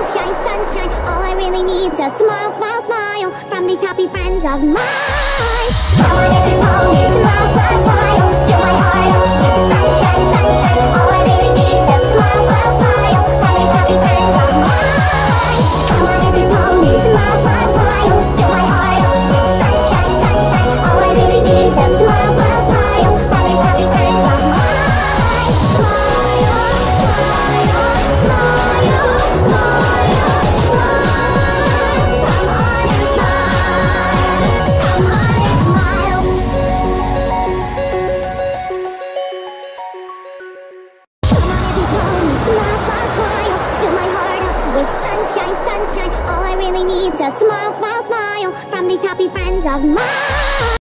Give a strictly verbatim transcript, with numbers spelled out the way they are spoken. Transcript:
sunshine, sunshine. All I really need is a smile, smile, smile from these happy friends of mine. Come on everybody, smile, smile, smile. Fill my heart up with sunshine, sunshine. All I really need is a smile, smile, smile from these happy friends of mine. Come on everybody, smile, smile, smile. Fill my heart up with sunshine, sunshine. All I really need is a smile, smile, smile from these happy friends of mine. Sunshine, sunshine, all I really need is a smile, smile, smile from these happy friends of mine.